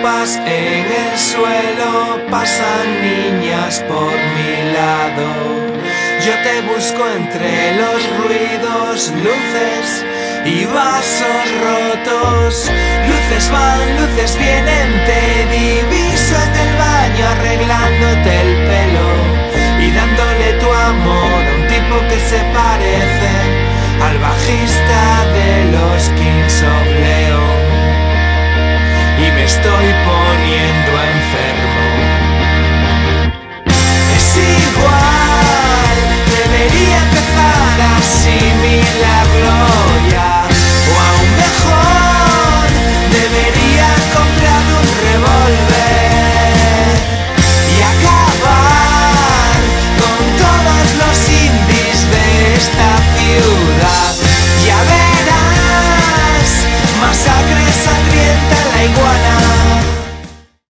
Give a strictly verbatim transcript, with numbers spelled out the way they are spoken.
copas en el suelo, pasan niñas por mi lado. Yo te busco entre los ruidos, luces y vasos rotos. Luces van, luces vienen, te diviso en el baño arreglándote el pelo y dándole tu amor a un tipo que se parece al bajista de los Kings of Leon. Y me estoy poniendo